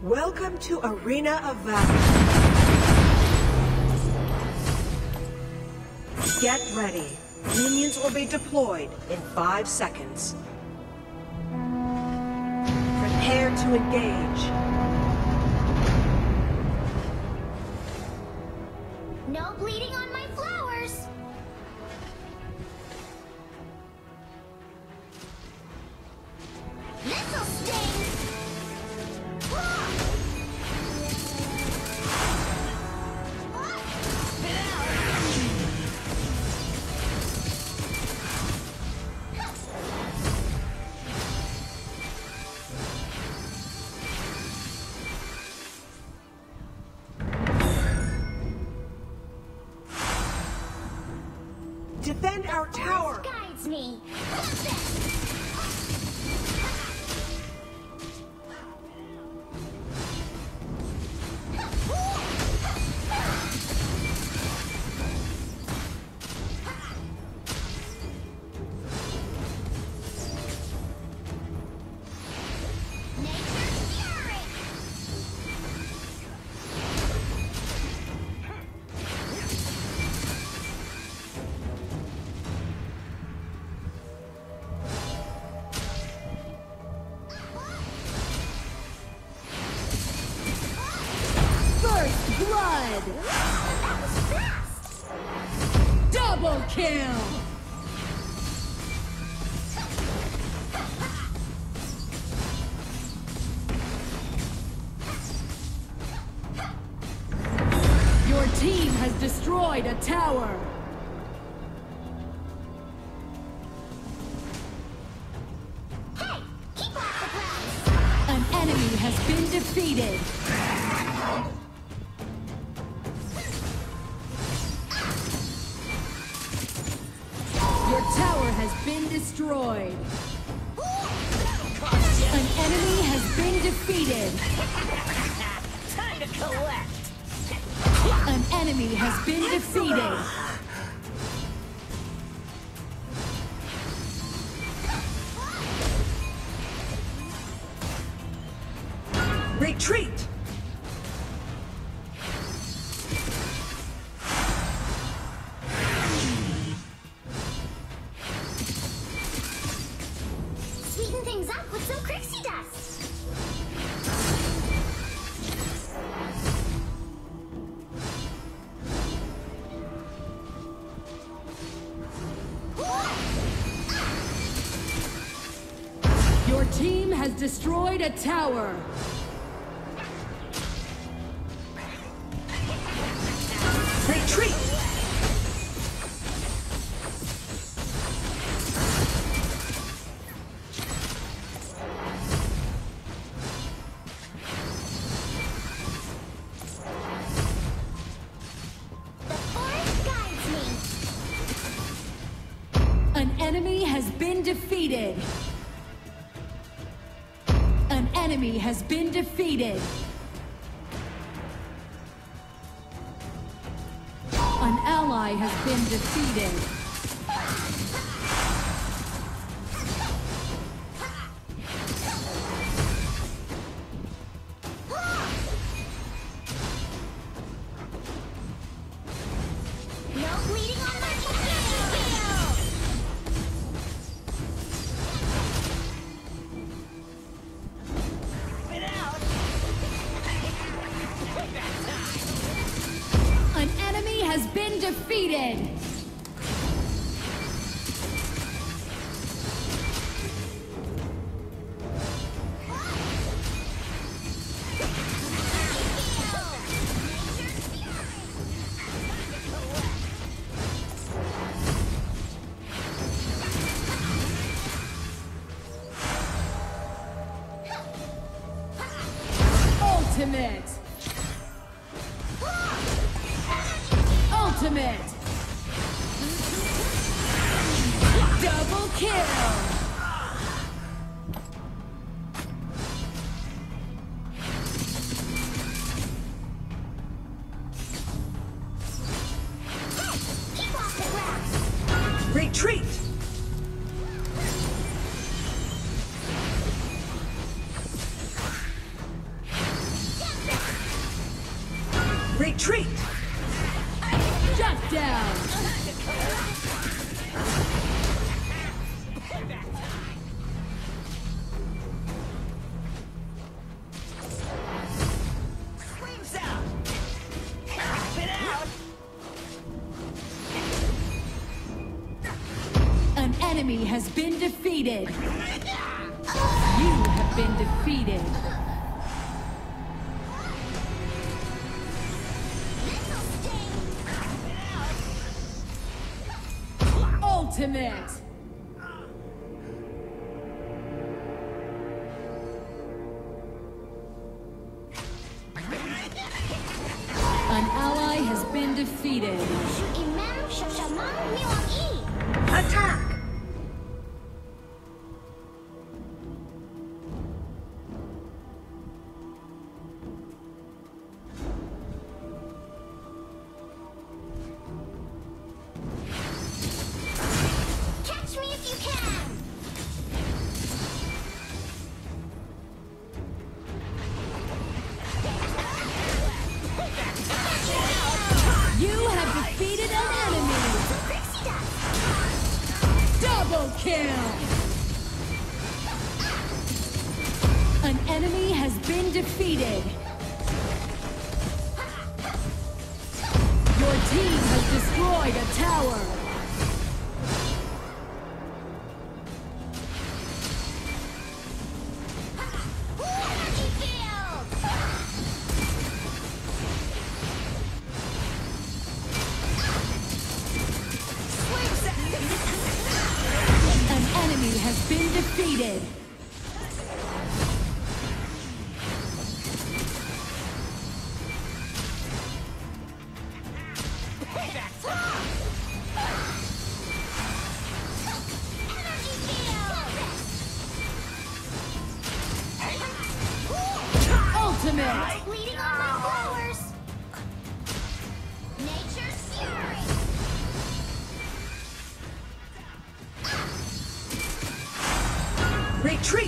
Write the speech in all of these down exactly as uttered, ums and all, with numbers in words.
Welcome to Arena of Valor. Get ready. Minions will be deployed in five seconds. Prepare to engage. No bleeding on my flowers! This'll sting! Defend our tower! Guides me! Blood! That was fast! Double kill! Your team has destroyed a tower! Hey! Keep off the grass! An enemy has been defeated! Your tower has been destroyed. An enemy has been defeated. Time to collect! An enemy has been defeated. Retreat! Sweeten things up with some Crixie dust! Your team has destroyed a tower. Retreat! The forest guides me! An enemy has been defeated. An enemy has been defeated. An ally has been defeated. No bleeding on my field! An enemy has been defeated. Ultimate. Ultimate. Double kill. Keep off the grass! Retreat! down. Flames out! Spit out! An enemy has been defeated. You have been defeated. Ultimate. An ally has been defeated. Imam Shashaman Miwang-i. Attack! Catch me if you can. You have defeated an enemy. Pixie dust. Double kill. An enemy has been defeated. Your team has destroyed a tower. Energy field. An enemy has been defeated. Energy field. Ultimate. Bleeding on my flowers. Nature's fury. Retreat!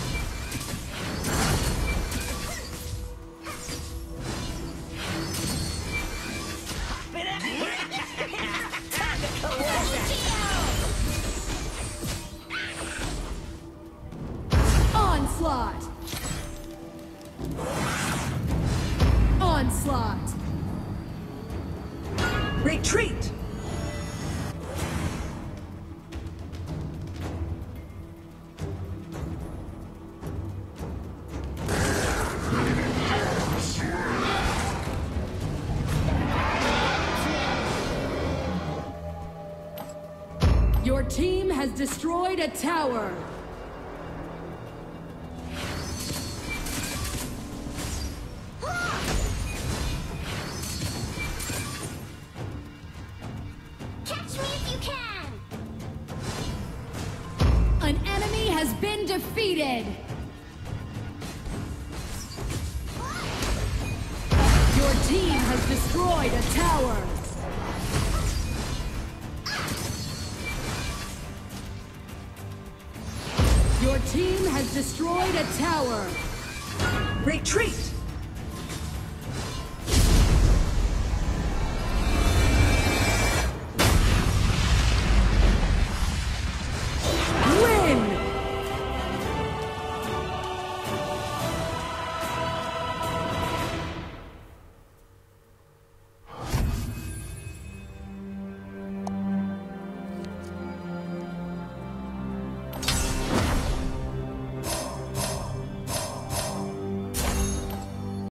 Onslaught. Onslaught. Retreat! Your team has destroyed a tower. Catch me if you can. An enemy has been defeated. Your team has destroyed a tower. Your team has destroyed a tower. Retreat!